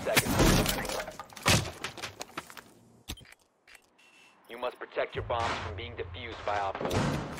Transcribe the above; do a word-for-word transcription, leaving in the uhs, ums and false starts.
seconds. You must protect your bombs from being defused by Op four.